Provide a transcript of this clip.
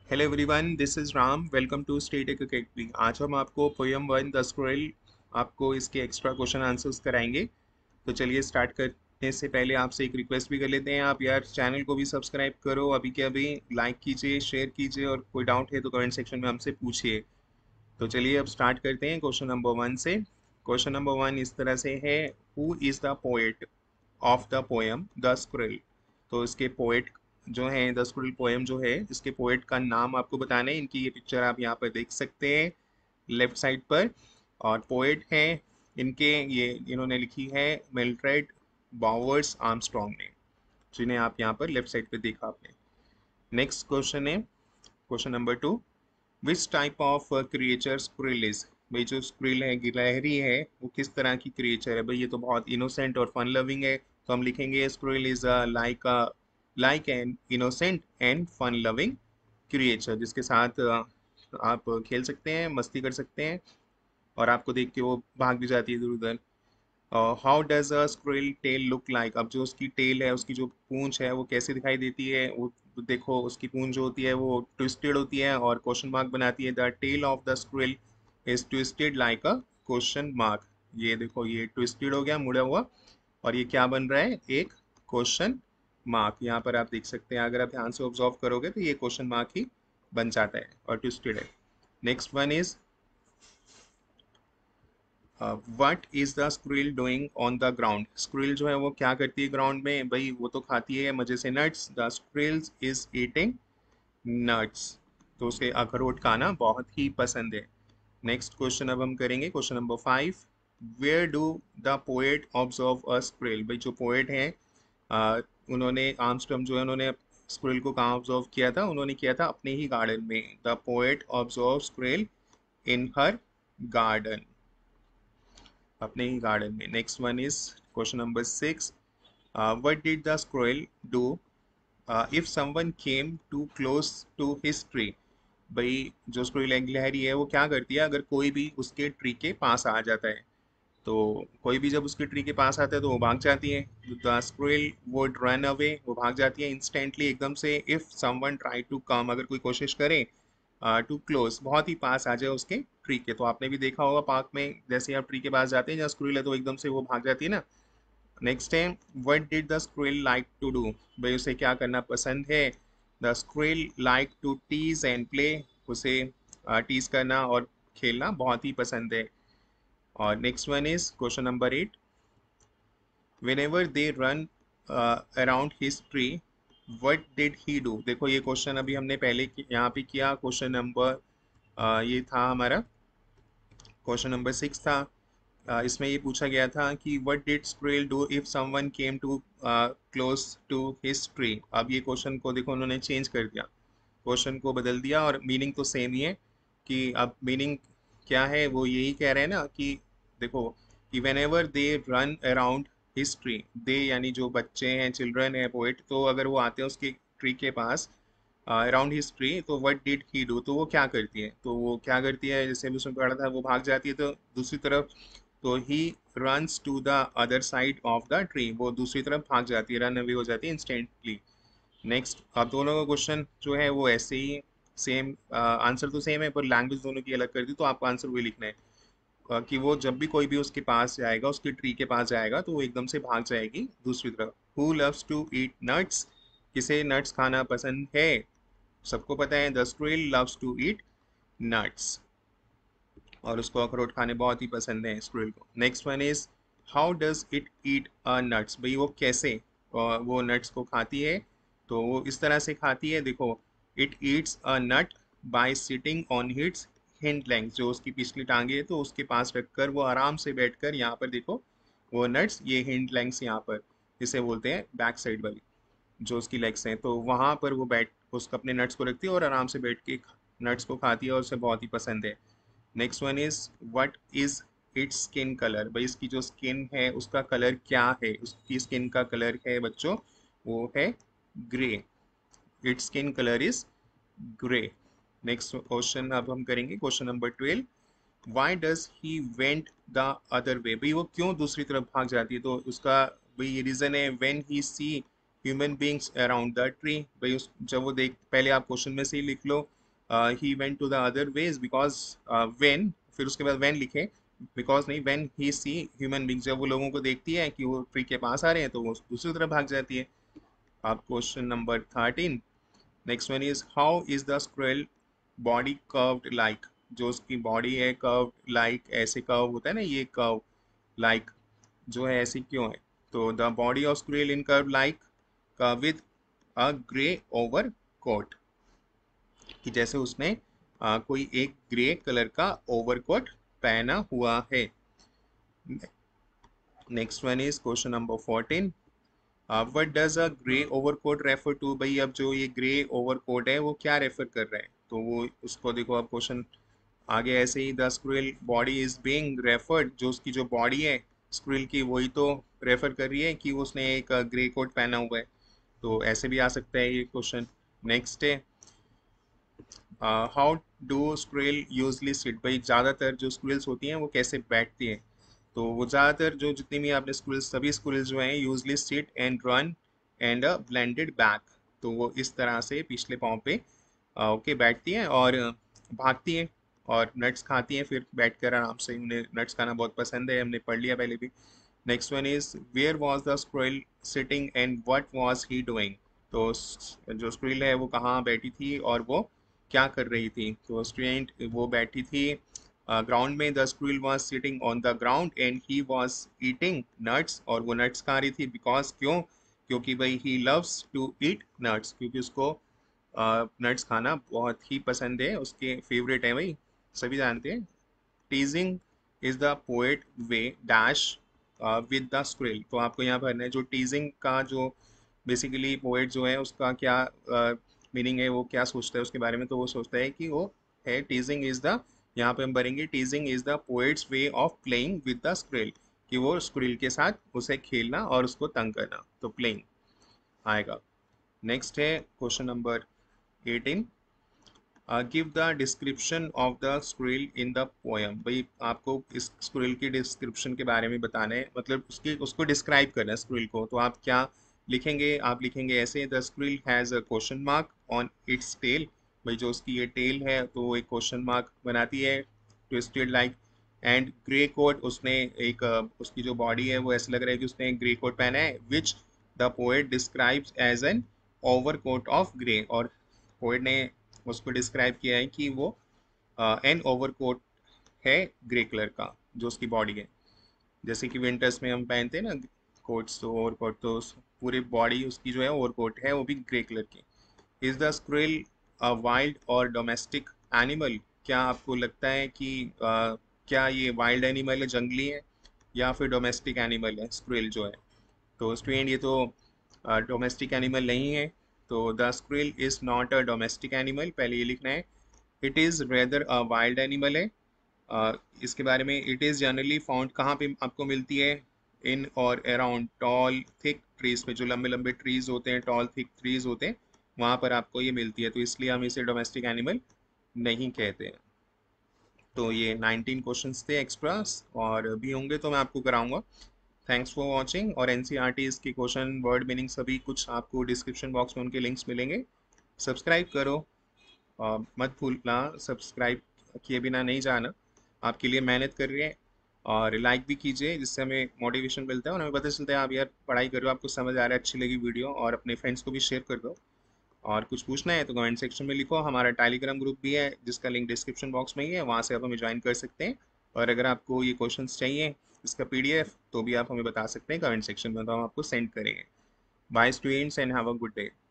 Hello everyone, this is Ram. Welcome to state academy. आज हम आपको पोयम वन द स्क्रोल आपको इसके एक्स्ट्रा क्वेश्चन आंसर्स कराएंगे। तो चलिए स्टार्ट करने से पहले आपसे एक रिक्वेस्ट भी कर लेते हैं। आप यार चैनल को भी सब्सक्राइब करो, अभी के अभी लाइक कीजिए, शेयर कीजिए और कोई डाउट है तो कमेंट सेक्शन में हमसे पूछिए। तो चलिए अब स्टार्ट करते हैं क्वेश्चन नंबर वन से। क्वेश्चन नंबर वन इस तरह से है, who is the poet of the poem the squirrel. तो इसके पोएट जो हैं, द स्क्रिल पोएम जो है, इसके पोएट का नाम आपको बताना है। इनकी ये पिक्चर आप यहाँ पर देख सकते हैं लेफ्ट साइड पर। और पोएट हैं इनके, ये इन्होंने लिखी है मिल्ड्रेड बावर्स आर्मस्ट्रॉन्ग ने, जिन्हें आप यहाँ पर लेफ्ट साइड पे देखा आपने। नेक्स्ट क्वेश्चन है question number two, which type of creature squirrel is. भाई जो स्क्रिल है, गिलहरी है, वो किस तरह की क्रिएचर है। भाई ये तो बहुत इनोसेंट और फन लविंग है, तो हम लिखेंगे squirrel is like an innocent and fun loving creature, जिसके साथ आप खेल सकते हैं, मस्ती कर सकते हैं और आपको देख के वो भाग भी जाती है इधर उधर। How does a squirrel tail look like. अब जो उसकी टेल है, उसकी जो पूंछ है, वो कैसे दिखाई देती है। वो देखो, उसकी पूंछ जो होती है वो ट्विस्टेड होती है और क्वेश्चन मार्क बनाती है। The tail of the squirrel is twisted like a question mark. ये देखो, ये ट्विस्टेड हो गया, मुड़ा हुआ, और ये क्या बन रहा है, एक क्वेश्चन मार्क। यहाँ पर आप देख सकते हैं, अगर आप ध्यान से ऑब्जर्व करोगे तो ये क्वेश्चन मार्क ही बन जाता है और ट्विस्टेड है। Next one is, what is the squirrel doing on the ground. Squirrel जो है वो क्या करती है ग्राउंड में। भाई वो तो खाती है मजे से nuts. The squirrel is eating nuts. तो उसे अखरोट खाना बहुत ही पसंद है। नेक्स्ट क्वेश्चन अब हम करेंगे question number five, where do the poet observe a squirrel. भाई जो पोएट हैं, उन्होंने आर्मस्ट्रॉन्ग जो है, उन्होंने स्क्रिल को कहाँ ऑब्जर्व किया था। उन्होंने किया था अपने ही गार्डन में। The poet observe squirrel in her garden, अपने ही गार्डन में। Next one is question number six, what did the squirrel do if someone came too close to his tree. भाई जो स्क्रिल गिलहरी है, वो क्या करती है अगर कोई भी उसके ट्री के पास आ जाता है। तो कोई भी जब उसके ट्री के पास आता है तो वो भाग जाती है। The squirrel would run away, वो भाग जाती है इंस्टेंटली, एकदम से। If someone try to come, अगर कोई कोशिश करे टू क्लोज, बहुत ही पास आ जाए उसके ट्री के। तो आपने भी देखा होगा पार्क में, जैसे आप ट्री के पास जाते हैं जहाँ स्क्रिल है, तो एकदम से वो भाग जाती है ना। नेक्स्ट है, what did the squirrel like to do. भाई उसे क्या करना पसंद है। The squirrel like to tease and play, उसे टीज करना और खेलना बहुत ही पसंद है। और next one is question number eight, whenever they run around his tree, what did he do। देखो ये क्वेश्चन अभी हमने पहले यहाँ पे किया। क्वेश्चन नंबर ये था हमारा, क्वेश्चन नंबर सिक्स था। इसमें ये पूछा गया था कि what did squirrel do if someone came too close to his tree. अब ये क्वेश्चन को देखो उन्होंने चेंज कर दिया, क्वेश्चन को बदल दिया, और मीनिंग तो सेम ही है। कि अब मीनिंग क्या है, वो यही कह रहे हैं ना कि देखो, कि whenever they run around his tree, they यानी जो बच्चे हैं, चिल्ड्रन है, पोइट, तो अगर वो आते हैं उसके ट्री के पास, अराउंड हिस्ट्री, तो व्हाट डिड ही डू, तो वो क्या करती है। तो वो क्या करती है, जैसे अभी उसमें पढ़ा था, वो भाग जाती है तो दूसरी तरफ। तो he runs to the other side of the tree, वो दूसरी तरफ भाग जाती है, रन अवे हो जाती है इंस्टेंटली। नेक्स्ट, अब दोनों का क्वेश्चन जो है वो ऐसे ही सेम, आंसर तो सेम है पर लैंग्वेज दोनों की अलग कर दी, तो आपको आंसर वही लिखना है। कि वो जब भी कोई भी उसके पास जाएगा, उसके ट्री के पास जाएगा, तो वो एकदम से भाग जाएगी दूसरी तरफ। Who loves to eat nuts, किसे नट्स खाना पसंद है। सबको पता है, the squirrel loves to eat nuts, और उसको अखरोट खाने बहुत ही पसंद है स्क्रिल को। Next one is, how does it eat a nuts. भाई वो कैसे वो नट्स को खाती है। तो वो इस तरह से खाती है, देखो, it eats a nut by sitting on its hind length. जो उसकी पिछली टांगे है, तो उसके पास रखकर वो आराम से बैठकर, यहाँ पर देखो, वो नट्स, ये हिंड लेंग्स यहाँ पर, इसे बोलते हैं बैक साइड वाली जो उसकी लेग्स हैं, तो वहाँ पर वो बैठ उसको अपने नट्स को रखती है और आराम से बैठ के नट्स को खाती है, और उसे बहुत ही पसंद है। Next one is, what is its skin colour. भाई इसकी जो स्किन है उसका कलर क्या है। उसकी स्किन का कलर है बच्चों, वो है grey. Its skin colour is grey. Next question अब हम करेंगे question number 12, why does he went the other way. भाई वो क्यों दूसरी तरफ भाग जाती है। तो उसका भाई ये रीजन है, when he see human beings around the tree. भाई उस जब वो देख, पहले आप क्वेश्चन में से ही लिख लो he went to the other ways because when, फिर उसके बाद व्हेन लिखे, बिकॉज नहीं, when he see human beings, जब वो लोगों को देखती है कि वो ट्री के पास आ रहे हैं तो वो दूसरी तरफ भाग जाती है। आप question number 13, next one is how is the squirrel body curved like. जो उसकी बॉडी है कर्व्ड लाइक, ऐसे कर्व होता है ना, ये कर्व लाइक जो है ऐसी क्यों है? तो the body of squirrel in curve like with a grey overcoat, कि जैसे उसने कोई एक ग्रे कलर का ओवरकोट पहना हुआ है। Next one is question number 14, what does a grey overcoat refer to. भाई अब जो ये ग्रे ओवरकोट है वो क्या रेफर कर रहा है? तो वो उसको देखो, अब क्वेश्चन आगे ऐसे ही, the squirrel body is being referred, जो उसकी जो बॉडी है स्क्विरल की वही तो रेफर कर रही है कि उसने एक ग्रे कोट पहना हुआ है। तो ऐसे भी आ सकता है ये क्वेश्चन। नेक्स्ट है how do squirrel usually sit. भाई ज़्यादातर जो स्क्विरल्स होती हैं वो कैसे बैठती हैं? तो वो ज़्यादातर जो जितनी भी आपने स्क्विरल्स, सभी स्क्विरल्स जो हैं usually sit and run and a blended back. तो वो इस तरह से पिछले पाँव पे ओके बैठती हैं और भागती हैं और नट्स खाती हैं, फिर बैठकर आराम से, उन्हें नट्स खाना बहुत पसंद है, हमने पढ़ लिया पहले भी। Next one is where was the squirrel sitting and what was he doing. तो जो स्क्विरल है वो कहाँ बैठी थी और वो क्या कर रही थी? तो स्टूडेंट वो बैठी थी ग्राउंड में। The squirrel was sitting on the ground and he was eating nuts, और वो नट्स खा रही थी बिकॉज क्यों? क्योंकि भाई he loves to eat nuts, क्योंकि उसको नट्स खाना बहुत ही पसंद है, उसके फेवरेट है भाई, सभी जानते हैं। Teasing is the poet way dash with the squirrel. तो आपको यहाँ भरना है जो टीजिंग का जो बेसिकली पोएट जो है उसका क्या मीनिंग है, वो क्या सोचता है उसके बारे में। तो वो सोचता है कि वो है टीजिंग इज द, यहाँ पे हम भरेंगे teasing is the poet's way of playing with the squirrel, कि वो स्क्रिल के साथ उसे खेलना और उसको तंग करना, तो प्लेइंग आएगा। नेक्स्ट है question number 18, give the description of the squirrel in the poem. भाई आपको इस स्क्विरल की डिस्क्रिप्शन के बारे में बताना है, मतलब उसकी उसको डिस्क्राइब करना है स्क्विरल को। तो आप क्या लिखेंगे? आप लिखेंगे ऐसे, the squirrel has a question mark on its tail. भाई जो उसकी ये टेल है तो वो एक क्वेश्चन मार्क बनाती है, twisted like, and grey coat, उसने एक उसकी जो बॉडी है वो ऐसा लग रहा है कि उसने एक ग्रे कोट पहना है, which the poet describes as an overcoat of grey. और पोएट ने उसको डिस्क्राइब किया है कि वो एन ओवरकोट है ग्रे कलर का, जो उसकी बॉडी है। जैसे कि विंटर्स में हम पहनते हैं ना कोट्स, तो ओवरकोट, तो पूरी बॉडी उसकी जो है ओवरकोट है वो भी ग्रे कलर की। Is the squirrel a wild or domestic animal. क्या आपको लगता है कि क्या ये वाइल्ड एनिमल है, जंगली है, या फिर डोमेस्टिक एनिमल है स्क्विरल जो है? तो स्टूडेंट ये तो डोमेस्टिक एनिमल नहीं है, तो the squirrel is not a domestic animal, पहले ये लिखना है। It is rather a wild animal है। इसके बारे में, इट इज़ जनरली फाउंड कहाँ पे आपको मिलती है? इन और अराउंड टॉल थिक ट्रीज पे, जो लंबे लंबे ट्रीज होते हैं, टॉल थिक ट्रीज होते हैं, वहाँ पर आपको ये मिलती है, तो इसलिए हम इसे डोमेस्टिक एनिमल नहीं कहते हैं। तो ये 19 क्वेश्चंस थे एक्स्ट्रास, और भी होंगे तो मैं आपको कराऊंगा। Thanks for watching. और एनसीईआरटी के क्वेश्चन, वर्ड मीनिंग, सभी कुछ आपको डिस्क्रिप्शन बॉक्स में उनके लिंक्स मिलेंगे। सब्सक्राइब करो, मत भूलना, सब्सक्राइब किए बिना नहीं जाना, आपके लिए मेहनत कर रहे हैं। और लाइक भी कीजिए, जिससे हमें मोटिवेशन मिलता है और हमें पता चलता है आप यार पढ़ाई कर रहे हो, आपको समझ आ रहा है, अच्छी लगी वीडियो, और अपने फ्रेंड्स को भी शेयर कर दो। और कुछ पूछना है तो कमेंट सेक्शन में लिखो। हमारा टेलीग्राम ग्रुप भी है जिसका लिंक डिस्क्रिप्शन बॉक्स में ही है, वहाँ से आप हमें ज्वाइन कर सकते हैं। और अगर आपको ये क्वेश्चंस चाहिए इसका पीडीएफ, तो भी आप हमें बता सकते हैं कमेंट सेक्शन में, तो हम आपको सेंड करेंगे। Bye students and have a good day.